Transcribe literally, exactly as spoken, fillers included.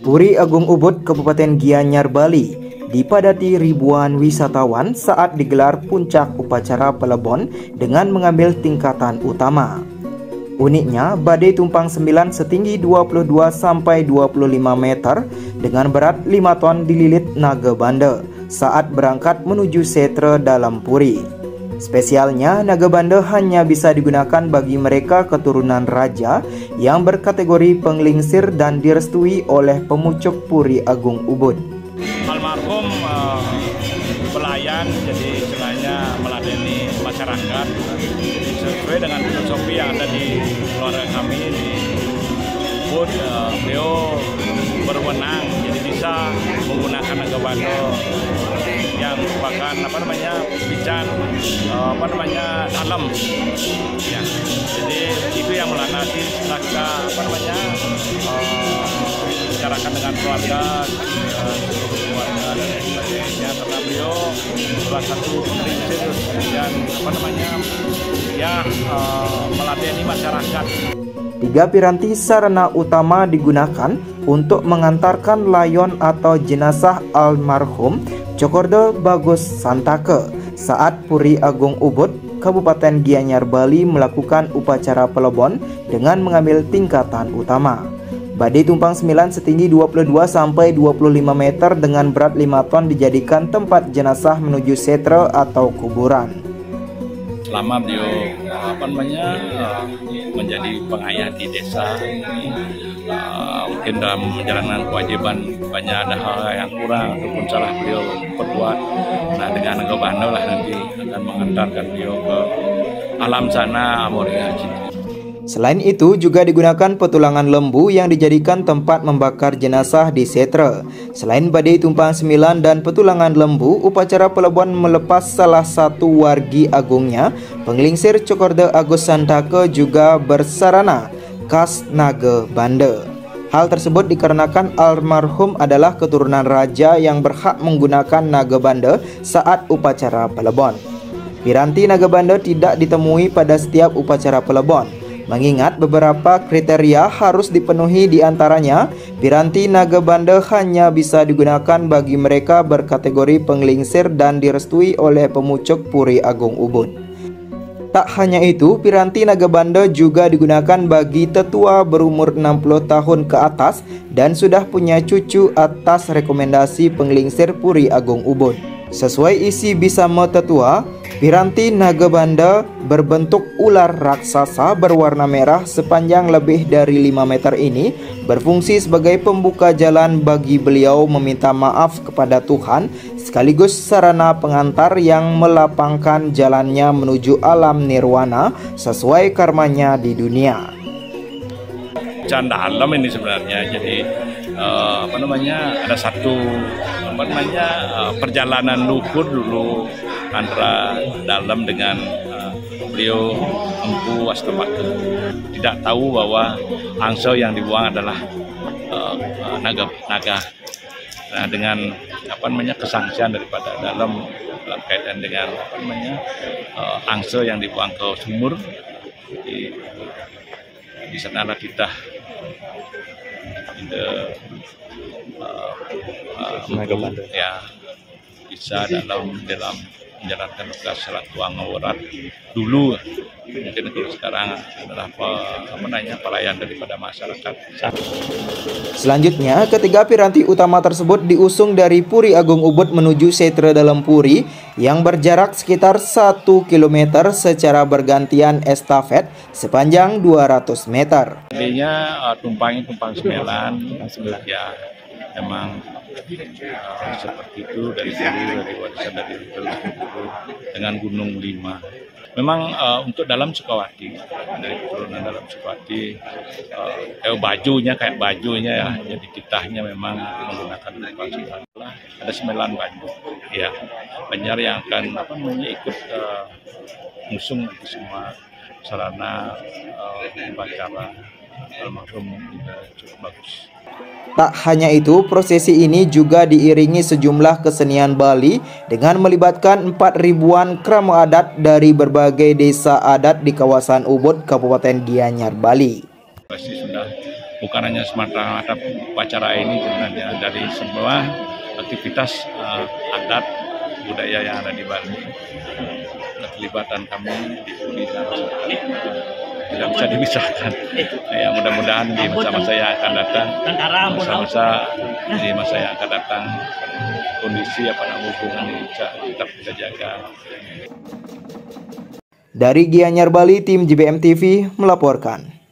Puri Agung Ubud, Kabupaten Gianyar, Bali, dipadati ribuan wisatawan saat digelar puncak upacara pelebon dengan mengambil tingkatan utama. Uniknya, badai tumpang sembilan setinggi dua puluh dua sampai dua puluh lima meter dengan berat lima ton dililit naga banda saat berangkat menuju setra dalam puri. Spesialnya, naga banda hanya bisa digunakan bagi mereka keturunan raja yang berkategori penglingsir dan direstui oleh pemucuk Puri Agung Ubud. Almarhum uh, pelayan, jadi istilahnya meladeni masyarakat sesuai dengan filosofi yang ada di keluarga kami di Ubud. Uh, beliau berwenang, jadi bisa menggunakan naga banda yang merupakan apa namanya bijan uh, apa namanya alam ya. Jadi itu yang melandasi rasa apa namanya uh, bicarakan dengan keluarga uh, keluarga dan sebagainya, karena beliau salah satu prinsip dan apa namanya ya uh, meladeni masyarakat. Tiga piranti sarana utama digunakan untuk mengantarkan layon atau jenazah almarhum Cokordo Bagus Santake saat Puri Agung Ubud, Kabupaten Gianyar, Bali melakukan upacara pelebon dengan mengambil tingkatan utama. Badai tumpang sembilan setinggi dua puluh dua sampai dua puluh lima meter dengan berat lima ton dijadikan tempat jenazah menuju setra atau kuburan. Selama beliau apa namanya menjadi pengayah di desa ini, uh, mungkin dalam menjalankan kewajiban banyak ada hal yang kurang ataupun salah beliau perbuat. Nah, dengan naga banda lah nanti akan mengantarkan beliau ke alam sana Amoria. Selain itu juga digunakan petulangan lembu yang dijadikan tempat membakar jenazah di setra. Selain badai tumpang sembilan dan petulangan lembu, upacara pelebon melepas salah satu wargi agungnya, penglingsir Cokordo Agus Santake, juga bersarana khas naga banda. Hal tersebut dikarenakan almarhum adalah keturunan raja yang berhak menggunakan naga banda saat upacara pelebon. Piranti naga banda tidak ditemui pada setiap upacara pelebon, mengingat beberapa kriteria harus dipenuhi, diantaranya piranti naga banda hanya bisa digunakan bagi mereka berkategori penglingsir dan direstui oleh pemucuk Puri Agung Ubud. Tak hanya itu, piranti naga banda juga digunakan bagi tetua berumur enam puluh tahun ke atas dan sudah punya cucu atas rekomendasi penglingsir Puri Agung Ubud. Sesuai isi Bisama Tetua, piranti naga banda berbentuk ular raksasa berwarna merah sepanjang lebih dari lima meter ini berfungsi sebagai pembuka jalan bagi beliau meminta maaf kepada Tuhan, sekaligus sarana pengantar yang melapangkan jalannya menuju alam nirwana sesuai karmanya di dunia. Canda alam ini sebenarnya, jadi uh, apa namanya ada satu apa namanya uh, perjalanan luhur dulu antara dalam dengan uh, beliau Empu Wastomake. Tidak tahu bahwa angsa yang dibuang adalah uh, uh, naga naga. Nah, dengan apa namanya kesangsian daripada dalam dalam kaitan dengan apa namanya uh, angsa yang dibuang ke sumur, di di sanalah kita the, uh, uh, ya bisa dalam dalam menjalankan tugas Ratu Angawarat dulu, mungkin kalau sekarang adalah apa, apa namanya pelayan daripada masyarakat. Selanjutnya, ketiga piranti utama tersebut diusung dari Puri Agung Ubud menuju setra dalam puri yang berjarak sekitar satu kilometer secara bergantian estafet sepanjang dua ratus meter. Intinya uh, tumpangnya tumpang sembilan, ya memang uh, seperti itu dari dulu, dari warisan dari dulu dengan Gunung Lima. Memang uh, untuk dalam Sukawati, dari keturunan dalam Sukawati, uh, kayak bajunya kayak bajunya ya, jadi titahnya memang menggunakan tumpang sembilan. Ada sembilan baju, ya, banyak yang akan apa namanya ikut uh, ngusung itu semua sarana uh, upacara almarhum cukup bagus. Tak hanya itu, prosesi ini juga diiringi sejumlah kesenian Bali dengan melibatkan empat ribuan krama adat dari berbagai desa adat di kawasan Ubud, Kabupaten Gianyar, Bali. Pasti sudah bukan hanya semata-mata upacara ini, sebenarnya dari semua aktivitas uh, adat budaya yang ada di Bali. Keterlibatan kami di sini tidak bisa dipisahkan. Ya, mudah-mudahan di masa-masa yang akan datang, masa-masa di masa yang akan datang, kondisi apa namanya hubungan ini bisa tetap kita jaga. Dari Gianyar Bali, tim J B M T V melaporkan.